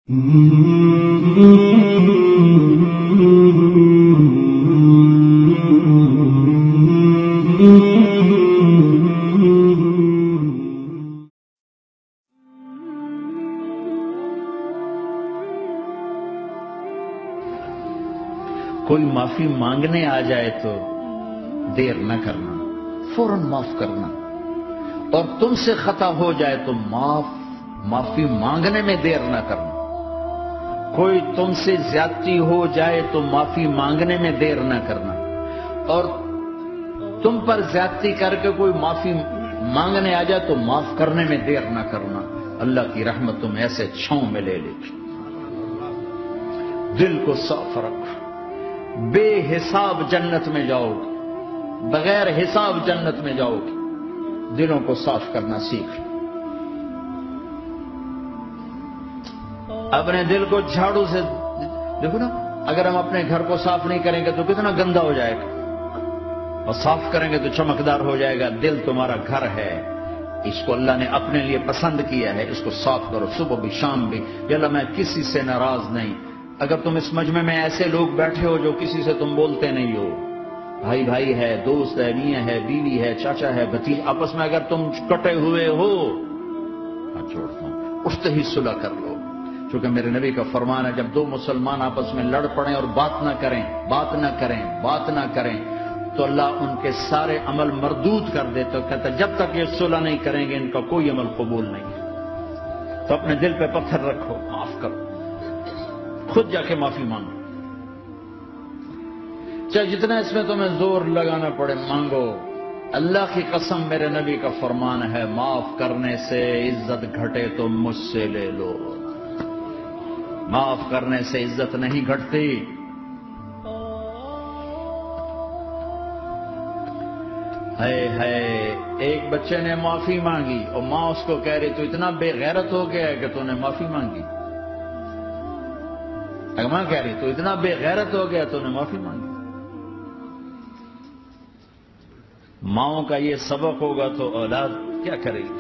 کوئی معافی مانگنے آ جائے تو دیر نہ کرنا، فوراً معاف کرنا، اور تم سے خطا ہو جائے تو معافی مانگنے میں دیر نہ کرنا۔ کوئی تم سے زیادتی ہو جائے تو معافی مانگنے میں دیر نہ کرنا، اور تم پر زیادتی کر کے کوئی معافی مانگنے آ جائے تو معاف کرنے میں دیر نہ کرنا۔ اللہ کی رحمت تم ایسے چھاؤں میں لے لے گی۔ دل کو صاف رکھو، بے حساب جنت میں جاؤ گے، بغیر حساب جنت میں جاؤ گے۔ دلوں کو صاف کرنا سیکھ۔ اپنے دل کو جھاڑو سے دیکھو نا، اگر ہم اپنے گھر کو صاف نہیں کریں گے تو کتنا گندا ہو جائے گا، اور صاف کریں گے تو چمکدار ہو جائے گا۔ دل تمہارا گھر ہے، اس کو اللہ نے اپنے لیے پسند کیا ہے، اس کو صاف کرو صبح بھی شام بھی۔ یا اللہ میں کسی سے ناراض نہیں۔ اگر تم اس مجمع میں ایسے لوگ بیٹھے ہو جو کسی سے تم بولتے نہیں ہو، بھائی بھائی ہے، دوست ہے، میاں ہے، بیوی ہے، چاچا ہے، بھتیجا، آپس میں اگر تم کٹے ہوئے ہو، چھوڑتا ہوں، اٹھتے ہی صلح کر لو۔ چونکہ میرے نبی کا فرمان ہے، جب دو مسلمان آپس میں لڑ پڑیں اور بات نہ کریں تو اللہ ان کے سارے عمل مردود کر دیتا، کہتا جب تک یہ صلح نہیں کریں گے ان کا کوئی عمل قبول نہیں ہے۔ تو اپنے دل پہ پتھر رکھو، معاف کرو، خود جا کے معافی مانگو، چاہے جتنا اس میں تمہیں زور لگانا پڑے مانگو۔ اللہ کی قسم میرے نبی کا فرمان ہے، معاف کرنے سے عزت گھٹے تو مجھ سے لے لو، معاف کرنے سے عزت نہیں گھٹتی۔ ہے ایک بچے نے معافی مانگی اور ماں اس کو کہہ رہی تو اتنا بے غیرت ہو گیا ہے کہ تو نے معافی مانگی۔ اگر ماں کہہ رہی تو اتنا بے غیرت ہو گیا تو نے معافی مانگی۔ ماؤں کا یہ سبق ہوگا تو اولاد کیا کرے گی؟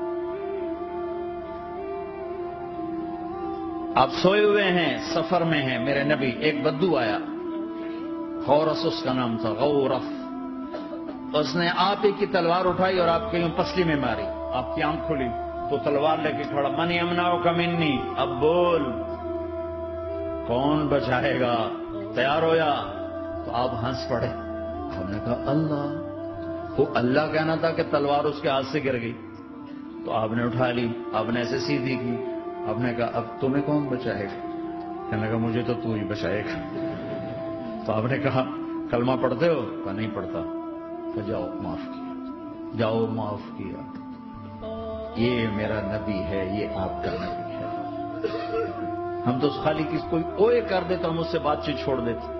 آپ سوئے ہوئے ہیں، سفر میں ہیں، میرے نبی، ایک بدو آیا، غورس اس کا نام تھا، غورف۔ اس نے آپ ہی کی تلوار اٹھائی اور آپ کے یوں پسلی میں ماری، آپ کی آنکھ کھلی تو تلوار لے کے کھڑا، من یمنعک منی، اب بول کون بچائے گا؟ تیار ہویا تو آپ ہنس پڑے۔ ہم نے کہا اللہ، وہ اللہ کہنا تھا کہ تلوار اس کے ہاتھ سے گر گئی، تو آپ نے اٹھا لی، آپ نے ایسے سیدھی کی، آپ نے کہا اب تمہیں کون بچائے گا؟ کہنے لگا مجھے تو تو ہی بچائے گا۔ تو آپ نے کہا کلمہ پڑھتے ہو؟ کہا نہیں پڑھتا۔ تو جاؤ معاف کیا، جاؤ معاف کیا۔ یہ میرا نبی ہے، یہ آپ کا نبی ہے۔ ہم تو خالی کس کوئی اوے کر دے تو ہم اس سے بات چیت چھوڑ دیتے۔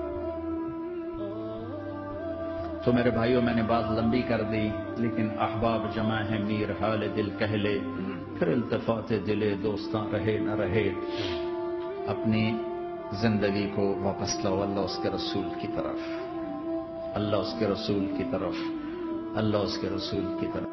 تو میرے بھائیوں میں نے بات لمبی کر دی، لیکن احباب جمع ہے، میر حال دل کہہ لے، پھر التفات دلے دوستاں رہے نہ رہے۔ اپنی زندگی کو واپس لاؤ اللہ اس کے رسول کی طرف، اللہ اس کے رسول کی طرف، اللہ اس کے رسول کی طرف۔